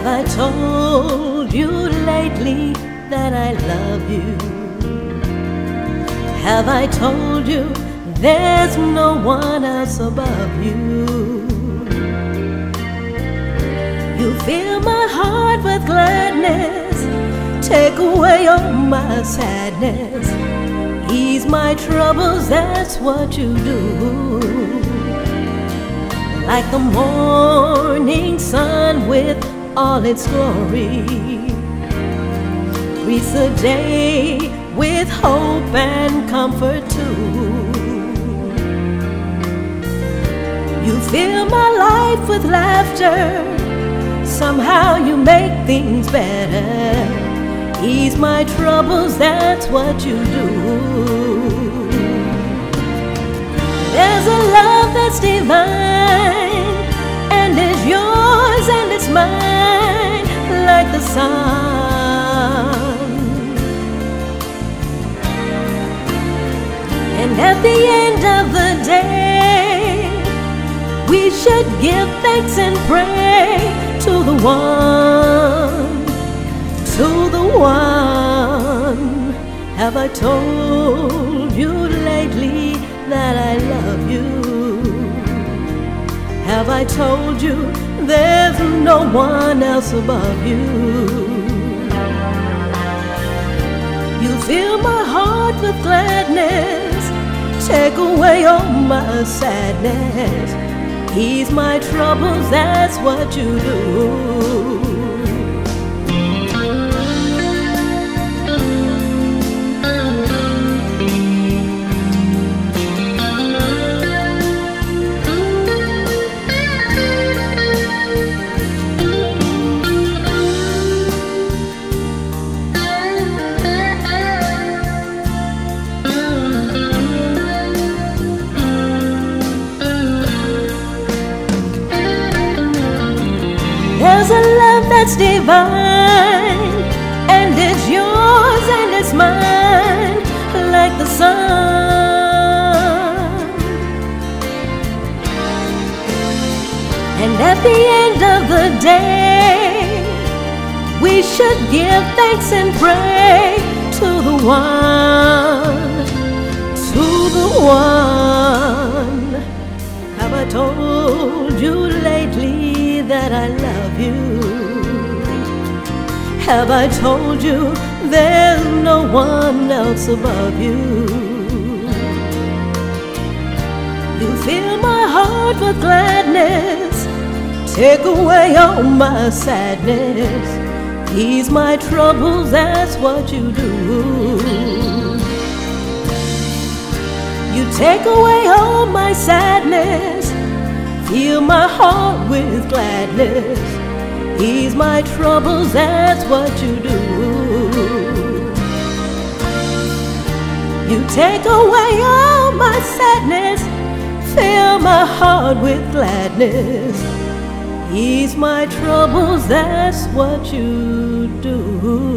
Have I told you lately that I love you? Have I told you there's no one else above you? You fill my heart with gladness, take away all my sadness, ease my troubles, that's what you do. Like the morning sun with all its glory, greets the day with hope and comfort too. You fill my life with laughter, somehow you make things better, ease my troubles, that's what you do. There's a love that's divine, and it's yours and it's mine, like the sun. And at the end of the day, we should give thanks and pray to the one, to the one. Have I told you lately that I love you? Have I told you there's no one else above you? You fill my heart with gladness, take away all my sadness, ease my troubles, that's what you do. There's a love that's divine, and it's yours and it's mine, like the sun. And at the end of the day, we should give thanks and pray to the one, to the one. Have I told you lately that I love you? Have I told you there's no one else above you? You fill my heart with gladness, take away all my sadness, ease my troubles, that's what you do. You take away all my sadness, fill my heart with gladness, ease my troubles, that's what you do. You take away all my sadness, fill my heart with gladness, ease my troubles, that's what you do.